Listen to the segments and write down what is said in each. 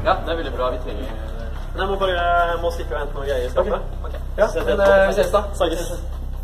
Ja, det er veldig bra. Vi trenger... Men jeg må stikke og hente noen greier i skapet. Ok. Ja, men vi ses da. Snakkes.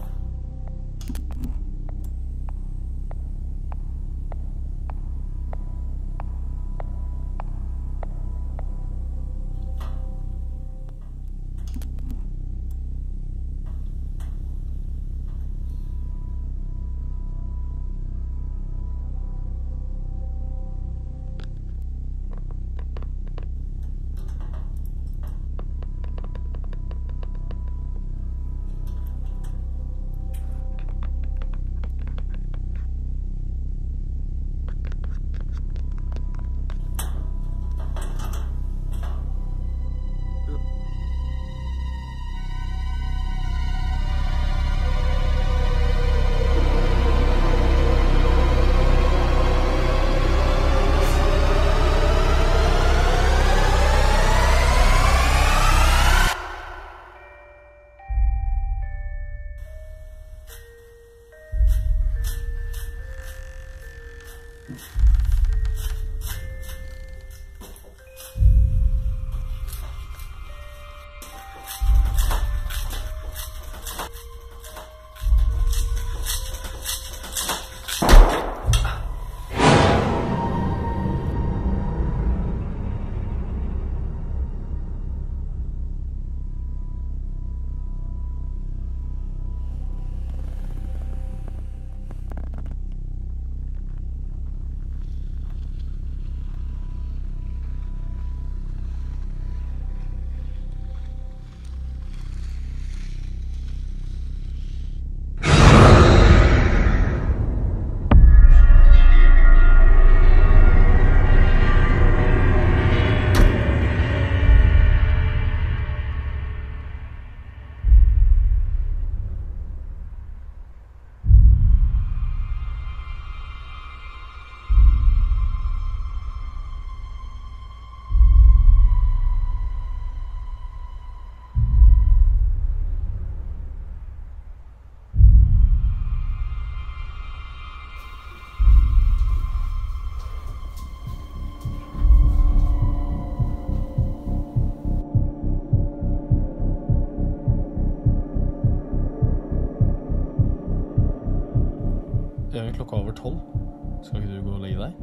Det er klokka over 12. Skal ikke du gå og legge deg?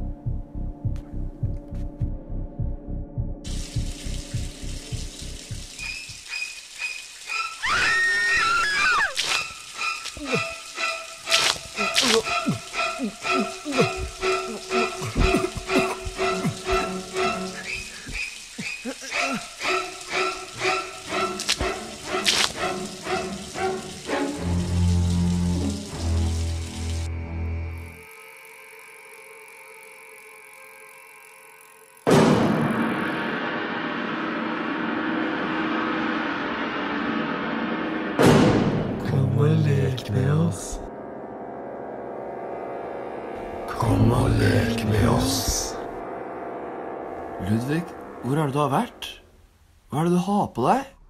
Kom og lek med oss. Kom og lek med oss. Ludvig, hvor er det du har vært? Hva er det du har på deg?